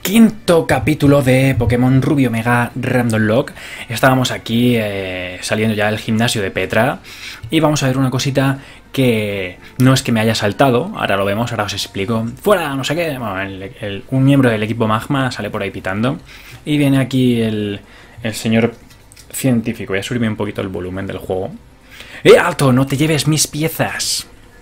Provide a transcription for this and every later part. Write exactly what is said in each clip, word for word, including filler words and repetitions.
Quinto capítulo de Pokémon Rubio Mega Random Lock. Estábamos aquí eh, saliendo ya del gimnasio de Petra y vamos a ver una cosita que no es que me haya saltado, ahora lo vemos, ahora os explico. ¡Fuera! No sé qué. Bueno, el, el, un miembro del equipo Magma sale por ahí pitando y viene aquí el, el señor científico. Voy a subirme un poquito el volumen del juego. ¡Eh, alto! ¡No te lleves mis piezas!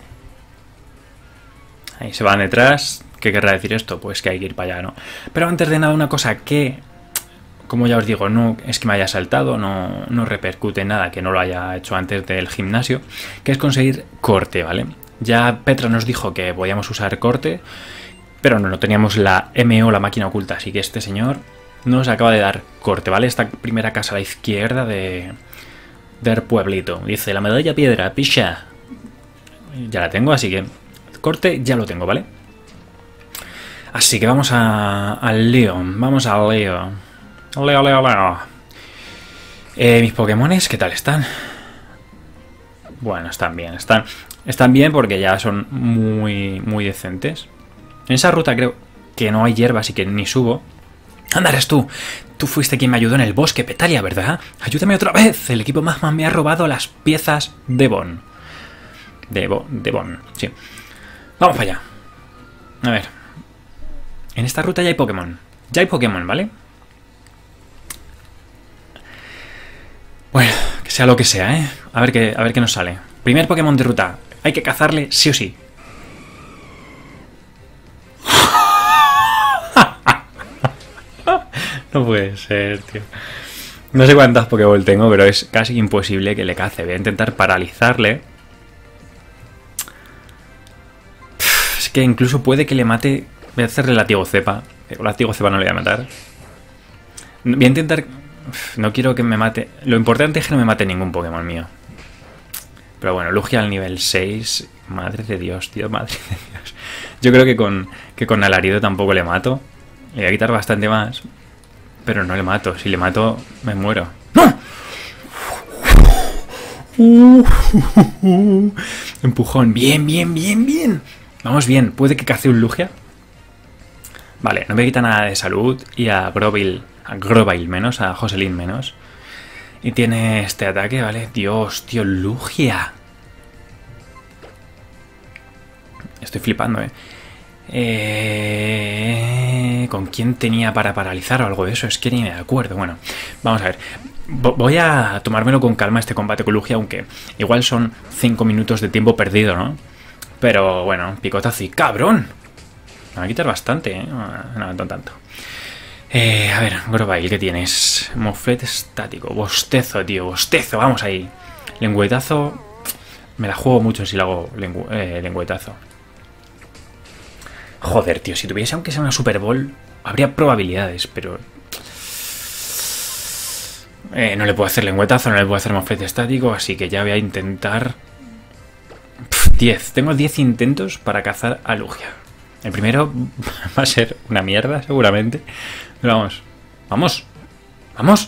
Ahí se van detrás. ¿Qué querrá decir esto? Pues que hay que ir para allá, ¿no? Pero antes de nada, una cosa que, como ya os digo, no es que me haya saltado, no, no repercute en nada que no lo haya hecho antes del gimnasio, que es conseguir corte, ¿vale? Ya Petra nos dijo que podíamos usar corte, pero no, no teníamos la M O, la máquina oculta, así que este señor nos acaba de dar corte, ¿vale? Esta primera casa a la izquierda de del pueblito. Dice, la medalla piedra, picha. Ya la tengo, así que corte ya lo tengo, ¿vale? Así que vamos a, al lío, vamos al lío. Leo, leo, leo. Eh, mis Pokémones, ¿qué tal están? Bueno, están bien, están, están bien porque ya son muy, muy decentes. En esa ruta creo que no hay hierba, así que ni subo. Anda, eres tú. Tú fuiste quien me ayudó en el bosque, Petalia, ¿verdad? Ayúdame otra vez. El equipo Magma me ha robado las piezas de Bon. De Bon, de Bon, sí. Vamos para allá. A ver. En esta ruta ya hay Pokémon. Ya hay Pokémon, ¿vale? Bueno, que sea lo que sea, ¿eh? A ver qué, a ver qué nos sale. Primer Pokémon de ruta. Hay que cazarle sí o sí. No puede ser, tío. No sé cuántas Pokéball tengo, pero es casi imposible que le cace. Voy a intentar paralizarle. Es que incluso puede que le mate... Voy a hacer relativo cepa. Relativo cepa no le voy a matar. Voy a intentar... No quiero que me mate... Lo importante es que no me mate ningún Pokémon mío. Pero bueno, Lugia al nivel seis. Madre de Dios, tío, madre de Dios. Yo creo que con, que con Alarido tampoco le mato. Le voy a quitar bastante más. Pero no le mato. Si le mato, me muero. ¡No! Uh, uh, uh. Empujón. Bien, bien, bien, bien. Vamos bien. ¿Puede que cace un Lugia? Vale, no me quita nada de salud. Y a Grovyle, a Grovyle menos, a Jocelyn menos. Y tiene este ataque, ¿vale? Dios, tío, Lugia. Estoy flipando, ¿eh? eh... ¿Con quién tenía para paralizar o algo de eso? Es que ni me acuerdo. Bueno, vamos a ver. Voy a tomármelo con calma este combate con Lugia, aunque igual son cinco minutos de tiempo perdido, ¿no? Pero bueno, picotazo y cabrón. Me va a quitar bastante, ¿eh? No, no tanto. Eh, a ver, Grovyle, ¿qué tienes? Moflete estático. Bostezo, tío. Bostezo, vamos ahí. Lengüetazo. Me la juego mucho si le hago lengu eh, lengüetazo. Joder, tío. Si tuviese aunque sea una Super Bowl, habría probabilidades, pero... Eh, no le puedo hacer lengüetazo, no le puedo hacer moflete estático, así que ya voy a intentar... diez. Tengo diez intentos para cazar a Lugia. El primero va a ser una mierda, seguramente. Pero vamos. ¡Vamos! ¡Vamos!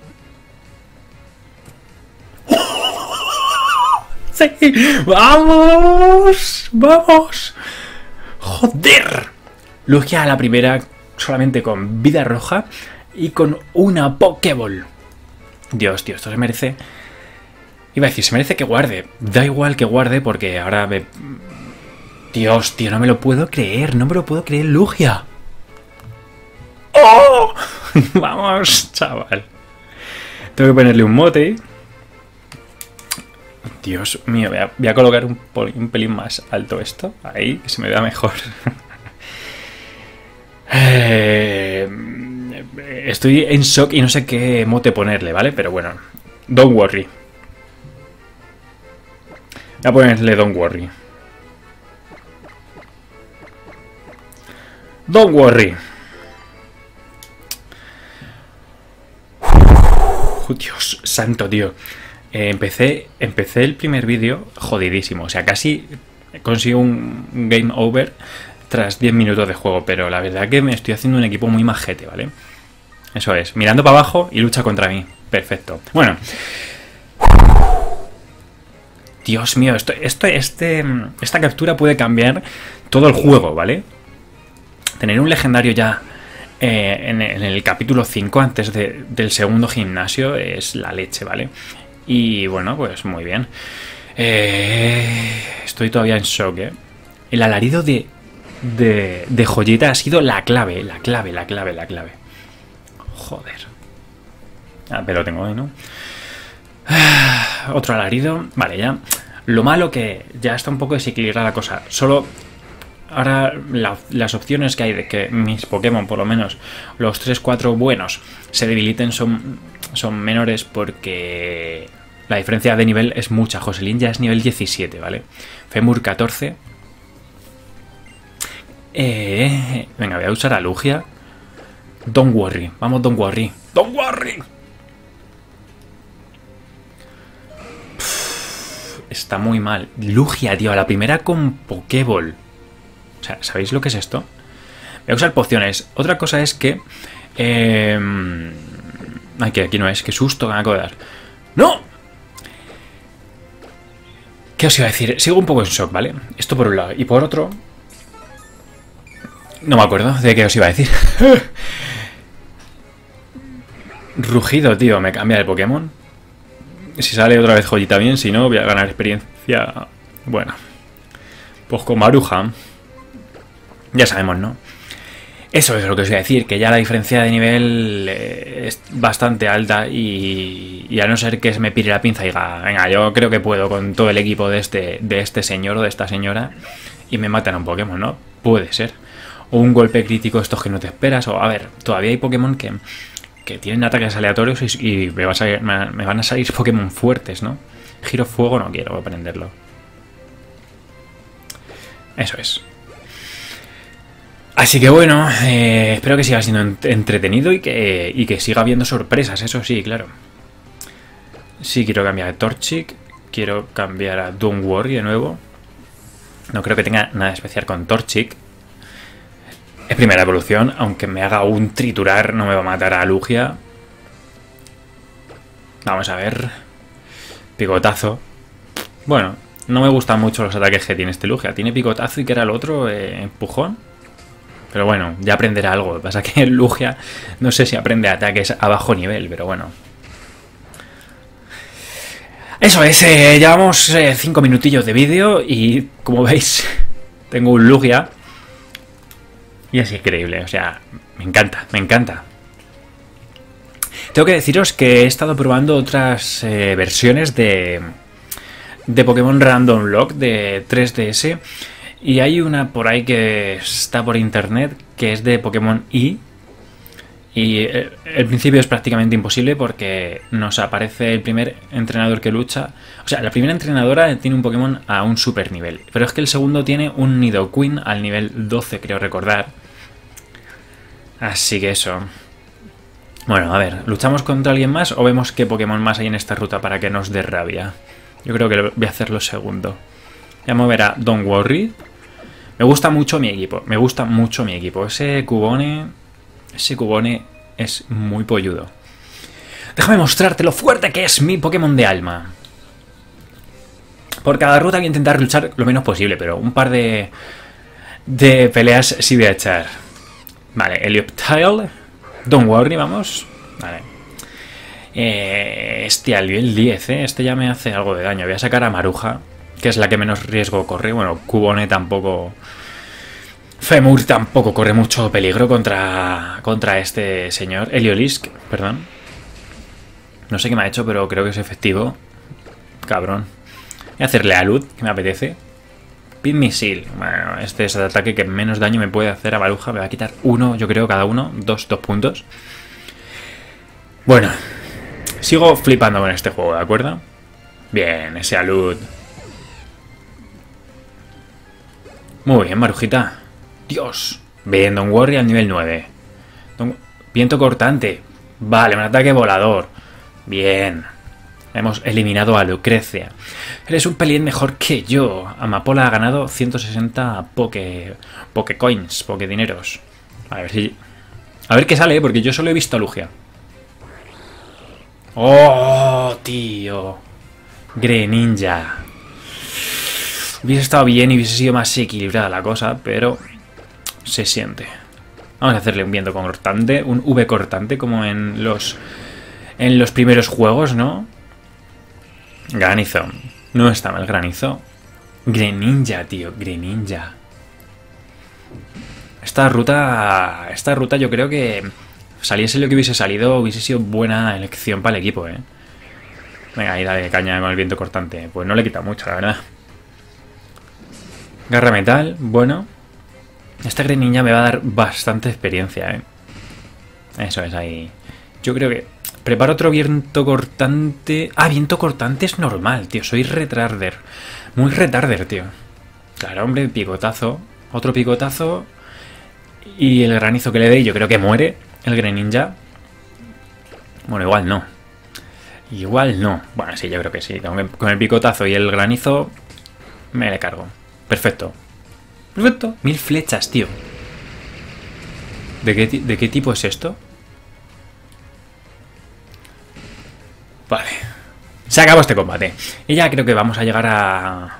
¡Sí! ¡Vamos! ¡Vamos! ¡Joder! Lugia a la primera solamente con vida roja y con una Pokéball. Dios, tío, esto se merece... Iba a decir, se merece que guarde. Da igual que guarde porque ahora me... Dios, tío, no me lo puedo creer. No me lo puedo creer, Lugia. ¡Oh! Vamos, chaval. Tengo que ponerle un mote. Dios mío, voy a, voy a colocar un, un pelín más alto esto. Ahí, que se me vea mejor. eh, estoy en shock y no sé qué mote ponerle, ¿vale? Pero bueno, don't worry. Voy a ponerle don't worry. Don't worry. Uf, Dios santo, tío. Eh, empecé, empecé el primer vídeo jodidísimo. O sea, casi consigo un game over tras diez minutos de juego. Pero la verdad que me estoy haciendo un equipo muy majete, ¿vale? Eso es. Mirando para abajo y lucha contra mí. Perfecto. Bueno. Dios mío, esto, esto, este, esta captura puede cambiar todo el juego, ¿vale? Tener un legendario ya eh, en, en el capítulo cinco, antes de, del segundo gimnasio, es la leche, ¿vale? Y bueno, pues muy bien. Eh, estoy todavía en shock, ¿eh? El alarido de, de, de Joyita ha sido la clave, la clave, la clave, la clave. Joder. Ah, pero lo tengo ahí, ¿no? Ah, otro alarido. Vale, ya. Lo malo que ya está un poco desequilibrada la cosa. Solo ahora la, las opciones que hay de que mis Pokémon, por lo menos los tres cuatro buenos, se debiliten son, son menores porque la diferencia de nivel es mucha. Joselín ya es nivel diecisiete, ¿vale? Femur catorce. Eh, venga, voy a usar a Lugia. Don't worry. Vamos, don't worry. Don't worry. Pff, está muy mal. Lugia, tío, a la primera con Pokéball. O sea, ¿sabéis lo que es esto? Voy a usar pociones. Otra cosa es que... Eh, ay, que aquí no es. Qué susto que me acabo de dar. ¡No! ¿Qué os iba a decir? Sigo un poco en shock, ¿vale? Esto por un lado. Y por otro... No me acuerdo de qué os iba a decir. Rugido, tío. Me cambia de Pokémon. Si sale otra vez Joyita bien. Si no, voy a ganar experiencia. Bueno. Pues con Maruja. Ya sabemos, ¿no? Eso es lo que os voy a decir, que ya la diferencia de nivel eh, es bastante alta y, y a no ser que se me pire la pinza y diga, venga, yo creo que puedo con todo el equipo de este, de este señor o de esta señora y me matan a un Pokémon, ¿no? Puede ser. O un golpe crítico estos que no te esperas, o a ver, todavía hay Pokémon que, que tienen ataques aleatorios y, y me, vas a, me, me van a salir Pokémon fuertes, ¿no? Giro Fuego no quiero aprenderlo. Eso es. Así que bueno, eh, espero que siga siendo entretenido y que, y que siga habiendo sorpresas, eso sí, claro. Sí, quiero cambiar a Torchic, quiero cambiar a Don't Worry de nuevo. No creo que tenga nada especial con Torchic. Es primera evolución, aunque me haga un triturar, no me va a matar a Lugia. Vamos a ver. Picotazo. Bueno, no me gustan mucho los ataques que tiene este Lugia. Tiene picotazo y que era el otro, eh, empujón. Pero bueno, ya aprenderá algo. Lo que pasa es que el Lugia no sé si aprende ataques a bajo nivel, pero bueno. Eso es, eh, llevamos cinco minutillos de vídeo y como veis tengo un Lugia y es increíble, o sea, me encanta, me encanta. Tengo que deciros que he estado probando otras eh, versiones de, de Pokémon Random Lock de tres D S. Y hay una por ahí que está por internet, que es de Pokémon Y. Y el, el principio es prácticamente imposible porque nos aparece el primer entrenador que lucha. O sea, la primera entrenadora tiene un Pokémon a un super nivel. Pero es que el segundo tiene un Nidoqueen al nivel doce, creo recordar. Así que eso. Bueno, a ver, ¿luchamos contra alguien más o vemos qué Pokémon más hay en esta ruta para que nos dé rabia? Yo creo que voy a hacer lo segundo. Voy a mover a Don't Worry. Me gusta mucho mi equipo, me gusta mucho mi equipo. Ese Cubone, ese Cubone es muy polludo. Déjame mostrarte lo fuerte que es mi Pokémon de alma. Por cada ruta voy a intentar luchar lo menos posible, pero un par de, de peleas sí voy a echar. Vale, Helioptile, Don't Worry, vamos. Vale. Eh, este al nivel diez, ¿eh? Este ya me hace algo de daño. Voy a sacar a Maruja, que es la que menos riesgo corre. Bueno, Cubone tampoco... Femur tampoco corre mucho peligro contra, contra este señor. Heliolisk, perdón. No sé qué me ha hecho, pero creo que es efectivo. Cabrón. Voy a hacerle a Lud, que me apetece. Pin Misil. Bueno, este es el ataque que menos daño me puede hacer a Maruja. Me va a quitar uno, yo creo, cada uno. Dos, dos puntos. Bueno. Sigo flipando con este juego, ¿de acuerdo? Bien, ese Alud. Muy bien, Marujita. Dios. Bien, Don't Worry al nivel nueve. Don... Viento cortante. Vale, un ataque volador. Bien. Hemos eliminado a Lucrecia. Eres un pelín mejor que yo. Amapola ha ganado ciento sesenta Poké... Pokécoins, Pokédineros. A ver si... A ver qué sale, porque yo solo he visto a Lugia. ¡Oh, tío! Greninja. Hubiese estado bien y hubiese sido más equilibrada la cosa, pero se siente. Vamos a hacerle un viento cortante, un V cortante, como en los en los primeros juegos, ¿no? Granizo. No está mal granizo. Greninja, tío, Greninja. Esta ruta, esta ruta yo creo que saliese lo que hubiese salido, hubiese sido buena elección para el equipo, ¿eh? Venga, ahí dale caña con el viento cortante. Pues no le quita mucho, la verdad. Garra metal, bueno. Esta Greninja me va a dar bastante experiencia, ¿eh? Eso es, ahí. Yo creo que... Preparo otro viento cortante... Ah, viento cortante es normal, tío. Soy retarder. Muy retarder, tío. Claro, hombre, picotazo. Otro picotazo. Y el granizo que le dé, yo creo que muere el Greninja. Bueno, igual no. Igual no. Bueno, sí, yo creo que sí. Con el picotazo y el granizo me le cargo. Perfecto. Perfecto. Mil flechas, tío. ¿De qué, de qué tipo es esto? Vale. Se acabó este combate. Y ya creo que vamos a llegar a...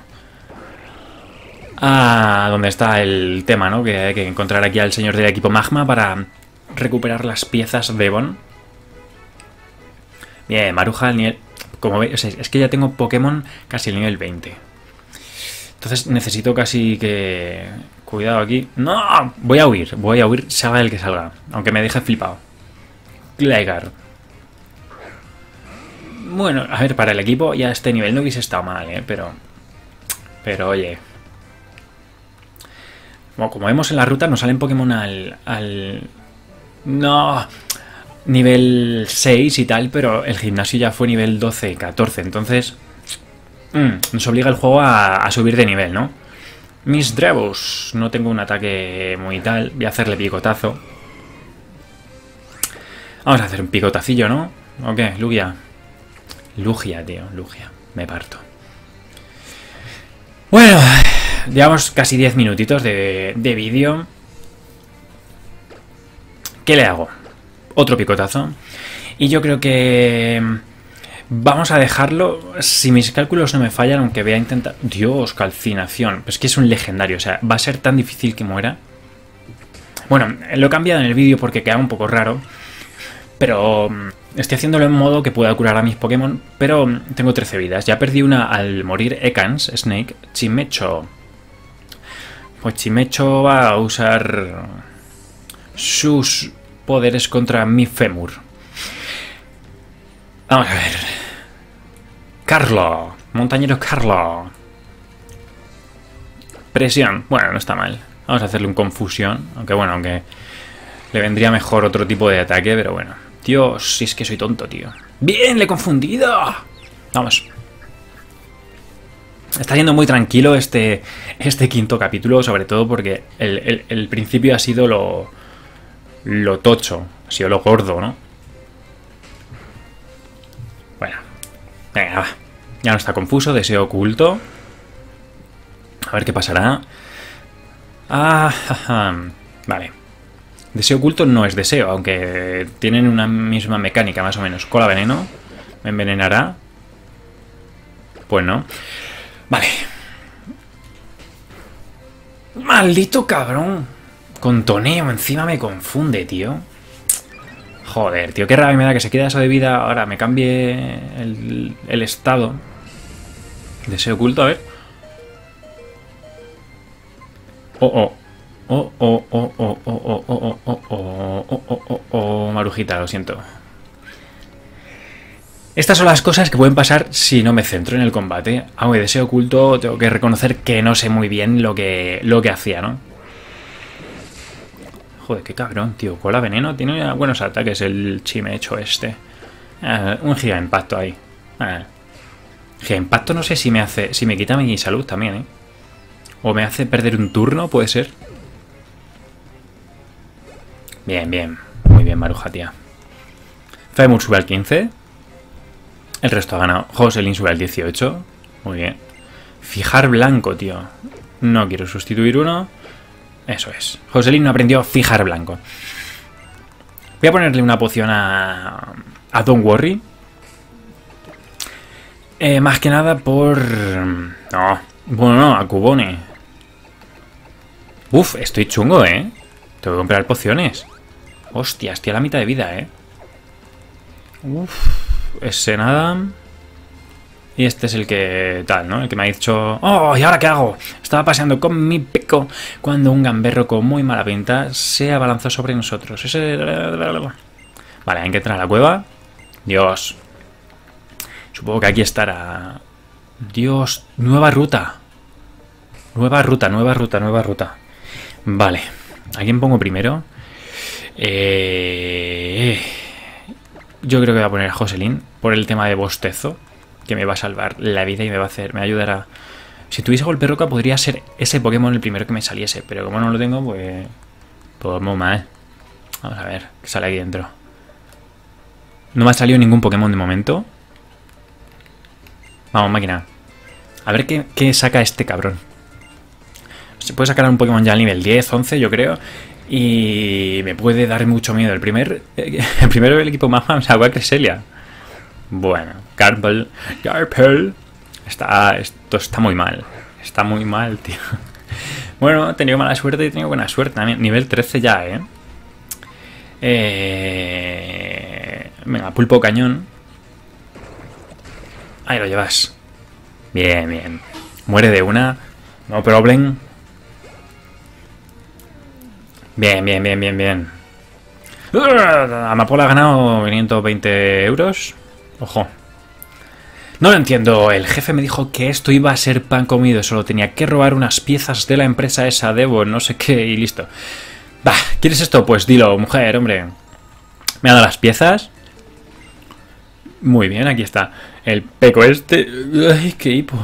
A donde está el tema, ¿no? Que hay que encontrar aquí al señor del equipo Magma para recuperar las piezas de Ebon. Bien, Maruja al nivel... Como veis, es que ya tengo Pokémon casi el nivel veinte. Entonces necesito casi que... Cuidado aquí. ¡No! Voy a huir, voy a huir, salga el que salga. Aunque me deje flipado. Gligar. Bueno, a ver, para el equipo ya este nivel no hubiese estado mal, ¿eh? Pero... Pero, oye... Bueno, como vemos en la ruta nos salen Pokémon al... al... No... Nivel seis y tal, pero el gimnasio ya fue nivel doce, catorce, entonces... Mmm, nos obliga el juego a, a subir de nivel, ¿no? Mis Drevos. No tengo un ataque muy tal. Voy a hacerle picotazo. Vamos a hacer un picotacillo, ¿no? ¿O qué? Lugia. Lugia, tío. Lugia. Me parto. Bueno, llevamos casi diez minutitos de, de vídeo. ¿Qué le hago? Otro picotazo. Y yo creo que... Vamos a dejarlo, si mis cálculos no me fallan, aunque voy a intentar... Dios, calcinación. Pues que es un legendario, o sea, va a ser tan difícil que muera. Bueno, lo he cambiado en el vídeo porque queda un poco raro. Pero estoy haciéndolo en modo que pueda curar a mis Pokémon. Pero tengo trece vidas. Ya perdí una al morir Ekans, Snake, Chimecho. Pues Chimecho va a usar sus poderes contra mi Fémur. Vamos a ver. Carlo. Montañero Carlo. Presión. Bueno, no está mal. Vamos a hacerle un confusión. Aunque bueno, aunque le vendría mejor otro tipo de ataque, pero bueno. Dios, si es que soy tonto, tío. ¡Bien! ¡Le he confundido! Vamos. Está yendo muy tranquilo este, este quinto capítulo, sobre todo porque el, el, el principio ha sido lo, lo tocho. Ha sido lo gordo, ¿no? Bueno, venga, va. Ya no está confuso, deseo oculto. A ver qué pasará. Ah, jaja. Vale. Deseo oculto no es deseo, aunque tienen una misma mecánica, más o menos. Cola veneno. ¿Me envenenará? Pues no. Vale. Maldito cabrón. Con toneo encima me confunde, tío. Joder, tío, qué rabia me da que se quede eso de vida. Ahora me cambie el, el estado. Deseo oculto, a ver. Oh, oh. Oh, oh, oh, oh, oh, oh, oh, oh, oh, oh, oh, oh, oh, Marujita, lo siento. Estas son las cosas que pueden pasar si no me centro en el combate. Aunque deseo oculto, tengo que reconocer que no sé muy bien lo que, lo que hacía, ¿no? Joder, qué cabrón, tío. Cola veneno. Tiene buenos ataques el Chimecho este. Eh, un giga impacto ahí. Eh. Giga impacto no sé si me hace... Si me quita mi salud también, ¿eh? O me hace perder un turno, puede ser. Bien, bien. Muy bien, Maruja, tía. Fémur sube al quince. El resto ha ganado. Joselin sube al dieciocho. Muy bien. Fijar blanco, tío. No quiero sustituir uno. Eso es. Joselin no aprendió a fijar blanco. Voy a ponerle una poción a... A Don't Worry. Eh, más que nada por... No. Bueno, no, a Cubone. Uf, estoy chungo, ¿eh? Tengo que comprar pociones. Hostia, estoy a la mitad de vida, ¿eh? Uf, ese nada. Y este es el que tal, ¿no? El que me ha dicho... ¡Oh! ¿Y ahora qué hago? Estaba paseando con mi pico cuando un gamberro con muy mala pinta se abalanzó sobre nosotros. Ese... Vale, hay que entrar a la cueva. Dios. Supongo que aquí estará... Dios, nueva ruta. Nueva ruta, nueva ruta, nueva ruta. Vale. ¿A quién pongo primero? Eh... Yo creo que voy a poner a Jocelyn por el tema de bostezo, que me va a salvar la vida y me va a hacer, me va a ayudar a... Si tuviese golpe roca podría ser ese Pokémon el primero que me saliese, pero como no lo tengo, pues... Pues muy mal. Vamos a ver, ¿qué sale aquí dentro? No me ha salido ningún Pokémon de momento. Vamos, máquina. A ver qué, qué saca este cabrón. Se puede sacar un Pokémon ya al nivel diez, once, yo creo. Y me puede dar mucho miedo. El primer el primero del equipo Magma me sacó a Cresselia. Bueno, Garble, Garble. Está, esto está muy mal. Está muy mal, tío. Bueno, he tenido mala suerte y he tenido buena suerte también. Nivel trece ya, ¿eh? eh... Venga, pulpo cañón. Ahí lo llevas. Bien, bien. Muere de una. No problem. Bien, bien, bien, bien, bien. Amapola ha ganado quinientos veinte euros. Ojo. No lo entiendo. El jefe me dijo que esto iba a ser pan comido. Solo tenía que robar unas piezas de la empresa esa, Devo, no sé qué, y listo. Bah, ¿quieres esto? Pues dilo, mujer, hombre. Me ha dado las piezas. Muy bien, aquí está. El peco este. Ay, qué hipo.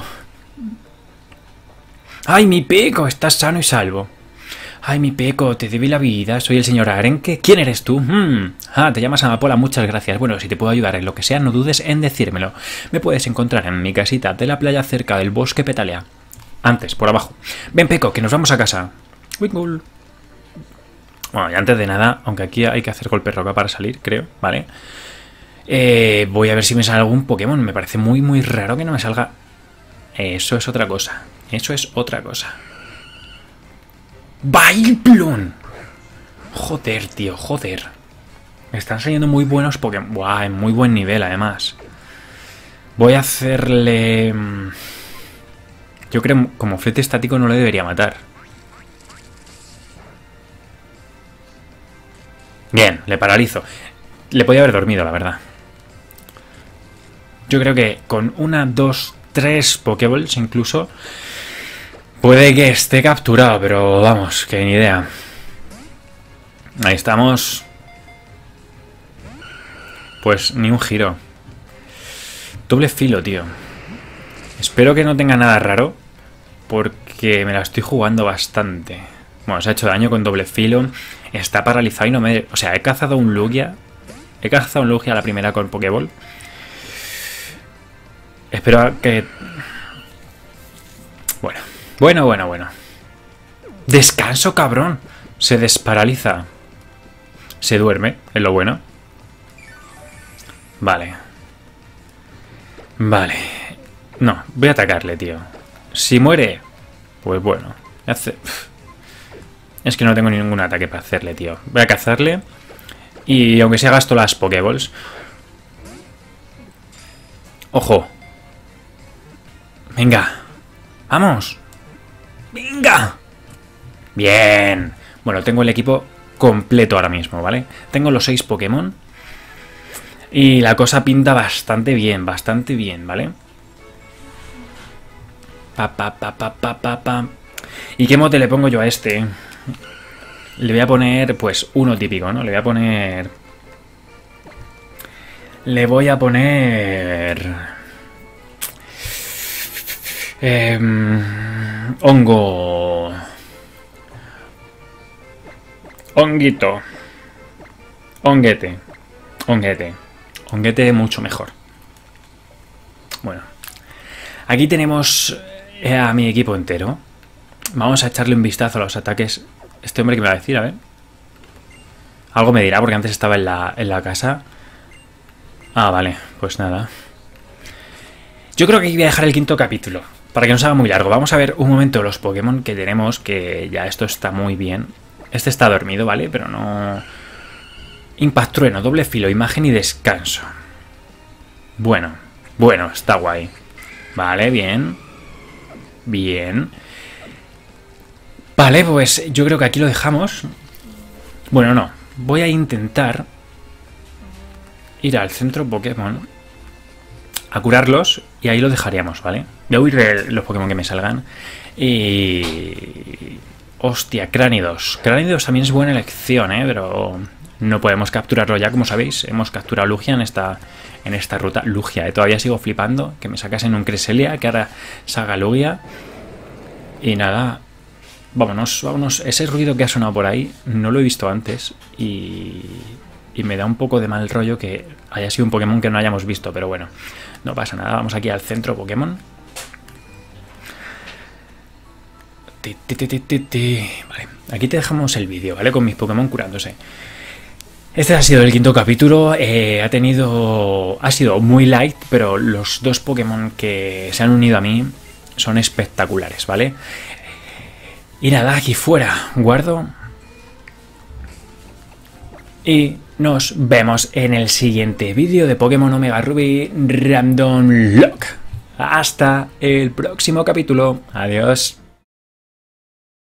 Ay, mi peco, estás sano y salvo. Ay, mi peco, te debí la vida. Soy el señor Arenque. ¿Quién eres tú? Hmm. Ah, te llamas Amapola, muchas gracias. Bueno, si te puedo ayudar en lo que sea, no dudes en decírmelo. Me puedes encontrar en mi casita de la playa cerca del bosque Petalea. Antes, por abajo. Ven, peco, que nos vamos a casa. Wingull. Bueno, y antes de nada, aunque aquí hay que hacer golpe roca para salir, creo, ¿vale? Eh, voy a ver si me sale algún Pokémon. Me parece muy, muy raro que no me salga. Eso es otra cosa. Eso es otra cosa. ¡Bailplon! Joder, tío, joder. Me están saliendo muy buenos Pokémon. Buah, en muy buen nivel, además. Voy a hacerle... Yo creo que como flete estático no le debería matar. Bien, le paralizo. Le podía haber dormido, la verdad. Yo creo que con una, dos, tres Pokéballs incluso... Puede que esté capturado, pero vamos, que ni idea. Ahí estamos. Pues ni un giro. Doble filo, tío. Espero que no tenga nada raro, porque me la estoy jugando bastante. Bueno, se ha hecho daño con doble filo. Está paralizado y no me... O sea, he cazado un Lugia. He cazado un Lugia a la primera con Pokéball. Espero que... Bueno... Bueno, bueno, bueno. Descanso, cabrón. Se desparaliza. Se duerme, es lo bueno. Vale. Vale. No, voy a atacarle, tío. Si muere, pues bueno. Hace... Es que no tengo ningún ataque para hacerle, tío. Voy a cazarle. Y aunque sea gasto las Pokéballs. Ojo. Venga. Vamos. ¡Venga! Bien. Bueno, tengo el equipo completo ahora mismo, ¿vale? Tengo los seis Pokémon. Y la cosa pinta bastante bien, bastante bien, ¿vale? Pa, pa, pa, pa, pa, pa, pa. ¿Y qué mote le pongo yo a este? Le voy a poner, pues, uno típico, ¿no? Le voy a poner... Le voy a poner... Eh, hongo. Honguito. Honguete. Honguete. Honguete mucho mejor. Bueno. Aquí tenemos a mi equipo entero. Vamos a echarle un vistazo a los ataques. Este hombre que me va a decir, a ver. Algo me dirá porque antes estaba en la, en la casa. Ah, vale. Pues nada. Yo creo que aquí voy a dejar el quinto capítulo. Para que no se haga muy largo. Vamos a ver un momento los Pokémon que tenemos. Que ya esto está muy bien. Este está dormido, ¿vale? Pero no... Impact Trueno, doble filo, imagen y descanso. Bueno, bueno, está guay. Vale, bien. Bien. Vale, pues yo creo que aquí lo dejamos. Bueno, no. Voy a intentar ir al centro Pokémon a curarlos y ahí lo dejaríamos, ¿vale? Voy a huir los Pokémon que me salgan. Y... Hostia, Cránidos. Cránidos también es buena elección, ¿eh? Pero no podemos capturarlo ya, como sabéis. Hemos capturado Lugia en esta, en esta ruta. Lugia, ¿eh? Todavía sigo flipando. Que me sacasen un Cresselia, que ahora salga Lugia. Y nada... Vámonos, vámonos. Ese ruido que ha sonado por ahí no lo he visto antes y, y me da un poco de mal rollo que haya sido un Pokémon que no hayamos visto, pero bueno, no pasa nada. Vamos aquí al centro Pokémon. Ti, ti, ti, ti, ti, ti. Vale, aquí te dejamos el vídeo, ¿vale? Con mis Pokémon curándose. Este ha sido el quinto capítulo. Eh, ha tenido... Ha sido muy light, pero los dos Pokémon que se han unido a mí son espectaculares, ¿vale? Y nada, aquí fuera, guardo. Y nos vemos en el siguiente vídeo de Pokémon Omega Ruby Random Lock. Hasta el próximo capítulo. Adiós.